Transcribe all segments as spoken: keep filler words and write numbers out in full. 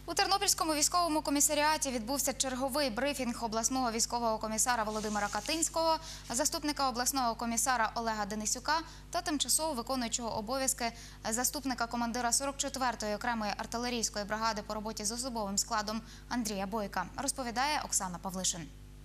У Тернопільському військовому комісаріаті відбувся черговий брифінг обласного військового комісара Володимира Катинського, заступника обласного комісара Олега Денисюка та тимчасово виконуючого обов'язки заступника командира сорок четвертої окремої артилерійської бригади по роботі з особовим складом Андрія Бойка, розповідає Оксана Павлишин.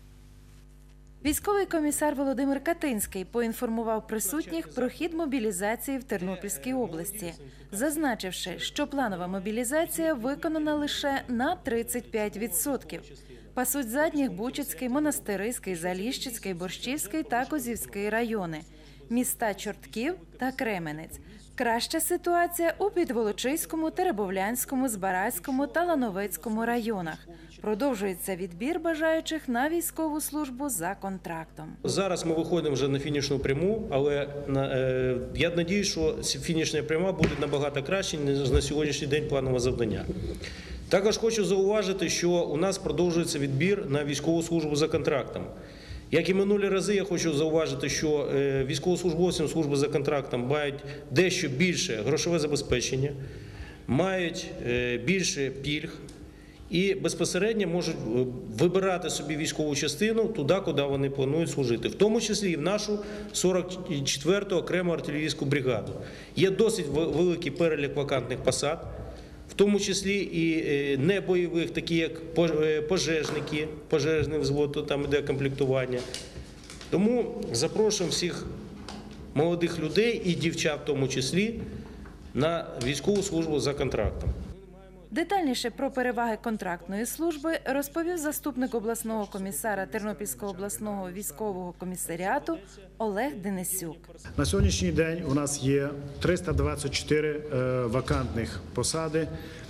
Військовий комісар Володимир Катинський поінформував присутніх про хід мобілізації в Тернопільській області, зазначивши, що планова мобілізація виконана лише на тридцять п'ять відсотків. Пасуть задніх Бучацький, Монастириський, Заліщицький, Борщівський та Козівський райони, міста Чортків та Кременець. Краща ситуація у Підволочиському, Теребовлянському, Збаразькому та Лановецькому районах. Продовжується відбір бажаючих на військову службу за контрактом. Зараз ми виходимо вже на фінішну пряму, але е, я сподіваюся, що фінішна пряма буде набагато краще, ніж на сьогоднішній день планове завдання. Також хочу зауважити, що у нас продовжується відбір на військову службу за контрактом. Як і минулі рази, я хочу зауважити, що військовослужбовцям служби за контрактом мають дещо більше грошове забезпечення, мають більше пільг і безпосередньо можуть вибирати собі військову частину туди, куди вони планують служити, в тому числі і в нашу сорок четверту окрему артилерійську бригаду. Є досить великий перелік вакантних посад, в тому числі і небойових, такі як пожежники, пожежний взвод, там іде комплектування. Тому запрошуємо всіх молодих людей і дівчат в тому числі на військову службу за контрактом. Детальніше про переваги контрактної служби розповів заступник обласного комісара Тернопільського обласного військового комісаріату Олег Денисюк. На сьогоднішній день у нас є триста двадцять чотири вакантних посади,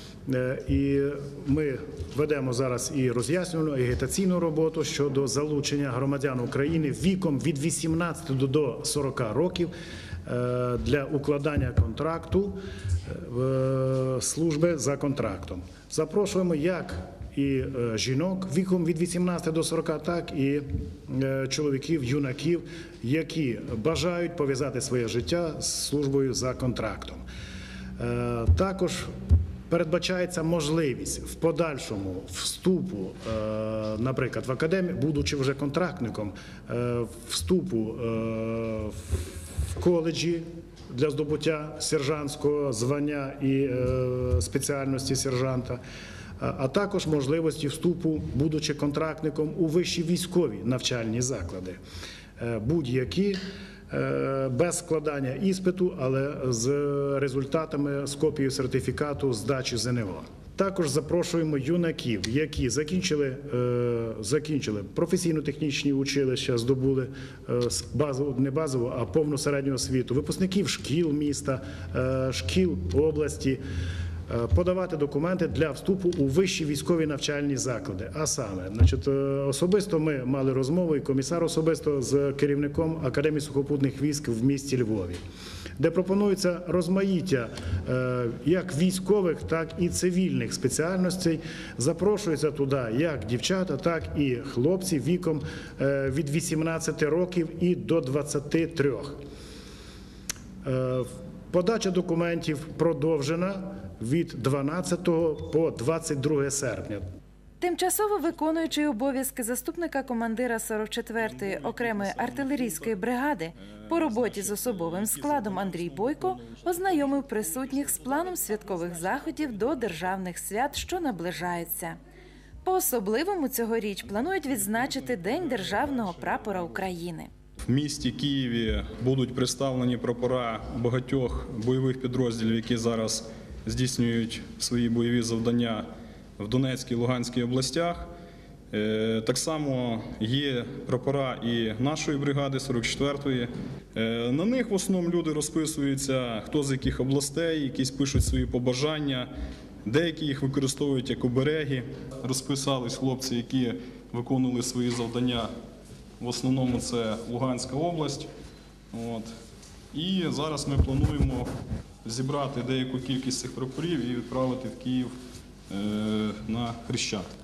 і ми ведемо зараз і роз'яснювальну, і агітаційну роботу щодо залучення громадян України віком від вісімнадцяти до сорока років для укладання контракту служби за контрактом. Запрошуємо як і жінок віком від вісімнадцяти до сорока, так і чоловіків, юнаків, які бажають пов'язати своє життя з службою за контрактом. Також передбачається можливість в подальшому вступу, наприклад, в академію, будучи вже контрактником, вступу в коледжі для здобуття сержантського звання і спеціальності сержанта, а також можливості вступу, будучи контрактником, у вищі військові навчальні заклади, будь-які, без складання іспиту, але з результатами, з копією сертифікату здачі ЗНО. Також запрошуємо юнаків, які закінчили, закінчили професійно-технічні училища, здобули базову, не базову, а повну середню освіту, випускників шкіл міста, шкіл області, подавати документи для вступу у вищі військові навчальні заклади. А саме, значить, особисто ми мали розмову, і комісар особисто з керівником Академії сухопутних військ в місті Львові, де пропонується розмаїття як військових, так і цивільних спеціальностей. Запрошуються туди як дівчата, так і хлопці віком від вісімнадцяти років і до двадцяти трьох. Подача документів продовжена від дванадцятого по двадцять друге серпня. Тимчасово виконуючий обов'язки заступника командира сорок четвертої окремої артилерійської бригади по роботі з особовим складом Андрій Бойко ознайомив присутніх з планом святкових заходів до державних свят, що наближаються. По-особливому цьогоріч планують відзначити День державного прапора України. В місті Києві будуть представлені прапора багатьох бойових підрозділів, які зараз здійснюють свої бойові завдання в Донецькій, Луганській областях. Так само є прапора і нашої бригади сорок четвертої. На них в основному люди розписуються, хто з яких областей, якісь пишуть свої побажання, деякі їх використовують як обереги. Розписались хлопці, які виконували свої завдання. В основному це Луганська область. От. І зараз ми плануємо зібрати деяку кількість цих прапорів і відправити в Київ е, на Хрещатик.